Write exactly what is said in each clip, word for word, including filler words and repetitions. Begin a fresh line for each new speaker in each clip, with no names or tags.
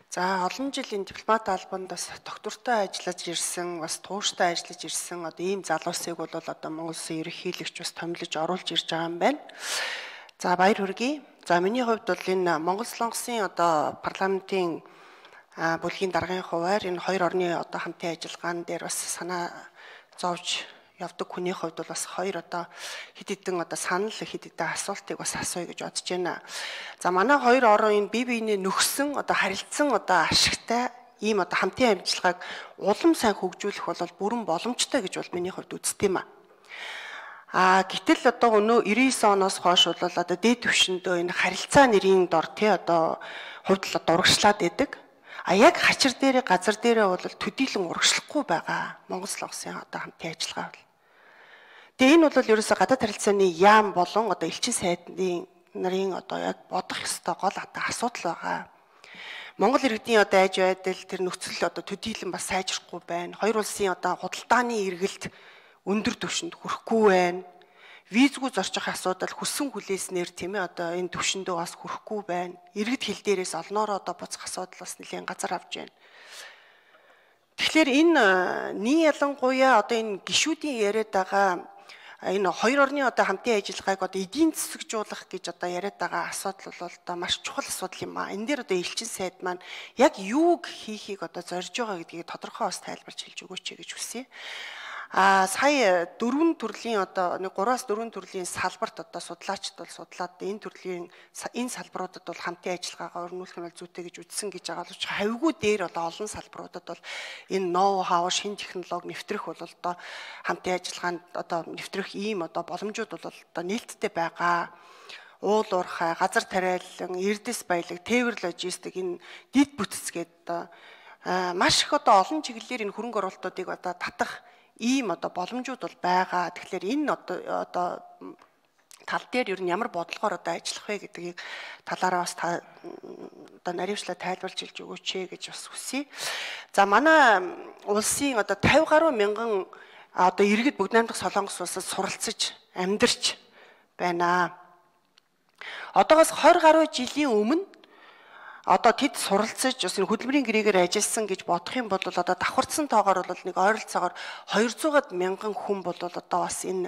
За олон жилийн дипломат албанд бас доктортой ажиллаж ирсэн, бас тууштай ажиллаж ирсэн одоо ийм залуусыг бол одоо Монгол Улсын ерөнхийлөгч бас томилж оруулж ирж байгаа юм байна. За баяр хүргэе. За миний хувьд бол энэ Монгол Солонгосын одоо парламентын бүлгийн даргын хуваар энэ хоёр орны одоо хамтын ажиллагаан дээр бас санаа зовж явдаг хүний хувьд бол бас хоёр одоо хэд хэдэн одоо санал хэд хэдэн асуултыг бас асууя гэж бодож байна. За манай хоёр орон энэ бие биенээ нөхсөн одоо харилцсан одоо ашигтай ийм одоо хамтын амьжлагыг улам сайн хөгжүүлэх бол бүрэн боломжтой гэж бол миний хувьд үздэг юм аа. А гэтэл одоо өнөө девяносто девять оноос хойш бол одоо дээд түвшиндөө энэ харилцаа нэрийн дор тий одоо хувьд дурагшлаад байдаг. А яг хачир дээрээ газар дээрээ бол төдийлөн урагшлахгүй байгаа Монгол Солонгосын одоо хамтын ажиллагаа бол. Тэгээ энэ бол ерөөсө гадаад харилцааны яам болон одоо элчин сайдны нарын одоо яг бодох ёстой гол одоо асуудал байгаа. Монгол иргэдийн одоо айж байдал тэр нөхцөл одоо төдийлөн бас сайжрахгүй байна. Хоёр улсын одоо худалдааны эргэлт өндөр түвшинд хүрэхгүй байна. Визгүй зорчих асуудал хүссэн хүлээснээр тийм ээ одоо энэ түвшиндөө бас хүрэхгүй байна. Иргэд хил дээрээс олноороо одоо буцах асуудал бас нэлээд газар авч байна. Тэгэхээр энэ нийт ялангуяа одоо энэ гишүүдийн яриад байгаа энэ хоёр орны одоо хамтын ажиллагааг одоо эдийн засагжуулах гэж одоо яриад байгаа асуудал бол одоо маш чухал асуудал юм аа. Энэ дээр одоо элчин сайд маань яг юуг хийхийг одоо зорж байгаа гэдгийг тодорхой бас тайлбарч хэлж өгөөч гэж хүсье. А сая дөрвөн төрлийн одоо нэг гураас дөрвөн төрлийн салбарт одоо судлаачд бол судлаад энэ төрлийн энэ салбаруудад бол хамтын ажиллагаагаа өрнүүлэх нь зүйтэй гэж үзсэн гэж байгаа боловч хавьгүй дээр одоо олон салбаруудад бол энэ ноу хау шин технологи нэвтрэх бол одоо хамтын ажиллагаанд одоо нэвтрэх ийм одоо боломжууд бол одоо нээлттэй байгаа. Уул уурхай, газар тариалан, эрдэс баялаг, тээвэр логистик энэ дид бүтцгээд одоо маш их одоо олон чиглэлээр энэ хөрөнгө оруулалтуудыг одоо татах ийм одоо боломжууд бол байгаа. Тэгэхээр энэ одоо одоо тал дээр ер нь ямар бодлогоор одоо ажиллах вэ гэдгийг талаараа бас та одоо наривчлаа тайлбарлаж хэлж өгөөч гэж бас хүсье. За манай улсын одоо тавь гаруй мянган одоо иргэд бүгд найрамдах Солонгос улсад суралцж амьдарч байна. Одоогоос двадцать гаруй жилийн өмнө одоо тэд суралцж бас энэ хөдөлмөрийн гэрээгээр ажилласан гэж бодох юм бол одоо давхарцсан тоогоор бол нэг ойролцоогоор двести мянган хүн бол одоо бас энэ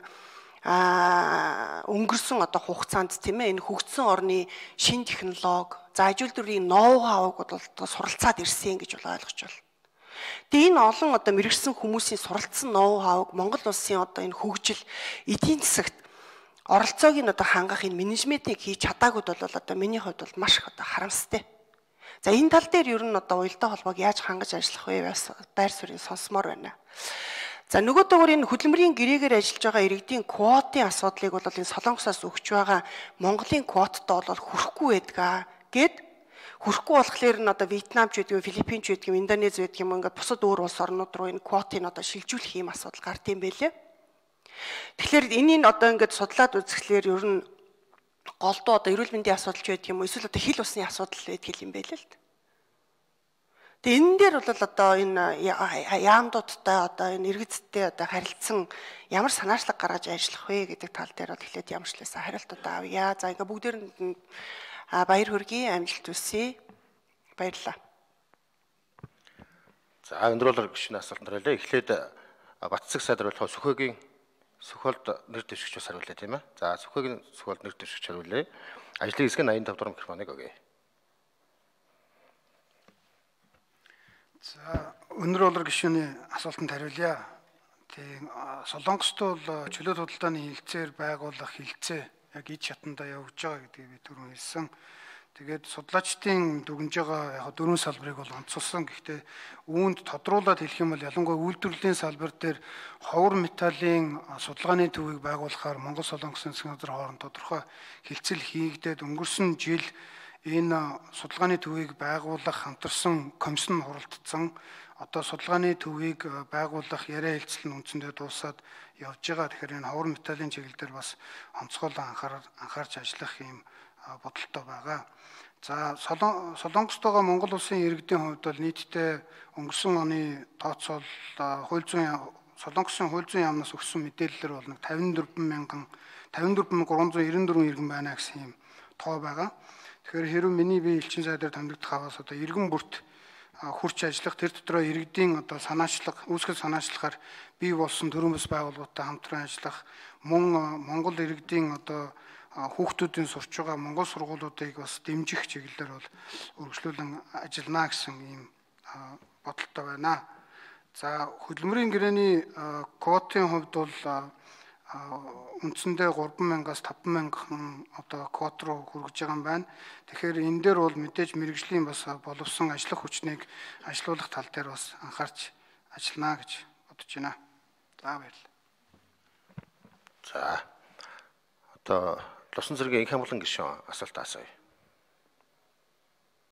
өнгөрсөн одоо хугацаанд тийм ээ энэ хөгжсөн орны шин технологи за ажил төрлийн ноу хауг бол одоо суралцаад ирсэн гэж бол ойлгож байна. Тэгээ энэ олон одоо мэрэгсэн хүмүүсийн суралцсан ноу хауг Монгол улсын одоо энэ хөгжил эдийн засагт оролцоог нь одоо хангах энэ менежментийг хийж чадаагүй бол одоо миний хувьд бол маш их одоо харамстай. За энэ тал дээр ер нь одоо уялдаа холбоог яаж хангаж ажиллах вэ? Байр суурийг сонсомоор байна. За нөгөө төгөр энэ хөдөлмөрийн гэрээгээр ажиллаж байгаа иргэдийн квотын асуудлыг бол энэ Солонгосоос өгч байгаа Монголын квоттой бол хүрэхгүй байдгаа гэд хүрэхгүй болохоор нь одоо Вьетнамч гэдэг, Филиппинч гэдэг, Индонез гэдэг юм ингээд бусад өөр улс орнууд руу энэ квотыг одоо шилжүүлэх юм асуудал гард юм байлээ. Тэгэхээр энийг одоо ингээд судлаад үзэхлээр ер нь голдуу одоо эрүүл мэндийн асуудал ч байдаг юм уу эсвэл одоо хил усны асуудал байдаг юм байл л да. Тэгээ энэ дээр бол одоо энэ яамдуудтай одоо энэ иргэдтэй одоо харилцсан ямар санаачлаг гаргаж ажиллах вэ гэдэг тал дээр бол эхлээд ямарчлаас хариултууд авъя. За ингээ бүгдээрэнд нь баяр хүргэе, амжилт хүсье. Баярлалаа.
За өндрөөлөр гишүүний асуултанд хариулъя. Эхлээд Батцэг сайд хариулах Сүхбаатарын Сүхбаатарт нэр дэвшигчээс хариулъя тийм ээ. За Сүхбаатарын Сүхбаатарт нэр дэвшигч хариулъя. Ажлын хэсэг нь айдын тавь дугаар микрофоныг өгье.
За өнөр болор гишүүний асуултанд хариулъя. Тийм Солонгост бол чөлөө худалдааны хилцээр байгуулах хилцээ яг ид шатанда явж байгаа гэдгийг би түрүүн хэлсэн. Тэгээд судлаачдын дүгнж байгаа яг дөрвөн салбарыг бол онцолсон. Гэхдээ үүнд тодруулаад хэлэх юм бол ялангуяа үйлдвэрлэлийн салбар дээр ховор металлын судалгааны төвийг байгуулахаар Монгол Солонгосын засгийн газар хооронд тодорхой хилцэл хийгдээд өнгөрсөн жил энэ судалгааны төвийг байгуулах хамтарсан комиссн хуралдсан. Одоо судалгааны төвийг байгуулах яриа хэлцэл нь үндсэндээ дуусаад явж байгаа. Тэгэхээр энэ ховор металлын чиглэл дээр бас онцгой анхаарч ажиллах юм бодолтой байгаа. За Солонгост байгаа Монгол улсын иргэдийн хувьд бол нийтдээ өнгөрсөн оны тооцоол хууль зүйн Солонгосын хууль зүйн яамнаас өгсөн мэдээллээр бол тавин дөрвөн мянган тавин дөрвөн мянган гурван зуун найман дөрвөн иргэн байна гэсэн юм тоо байгаа. Тэгэхээр хэрвээ миний бие элчин сайдаар томилогдох аваас одоо иргэн бүрт хурц ажиллах, тэр дотроо иргэдийн одоо санаачлаг, үүсгэл санаачлагаар бий болсон төрийн бас байгууллагуудтай хамтран ажиллах, мөн Монгол иргэдийн одоо хүүхдүүдийн сурч байгаа Монгол сургуулиудыг бас дэмжих чиглэлээр бол үргэлжлүүлэн ажиллана гэсэн ийм бодолтой байна. За хөдөлмөрийн гэрээний квотын хувьд бол үндсэндээ гурван мянгаас таван мянган одоо квот руу хүргэж байгаа юм байна. Тэгэхээр энэ дээр бол мэдээж мэрэгжлийн бас боловсон ажиллах хүчнийг ажилуулах тал дээр бас анхаарч ажиллана гэж бодож байна. За баярлалаа.
За одоо Лусан цэргийн их хамгаалан гишүүн асуулт асууя.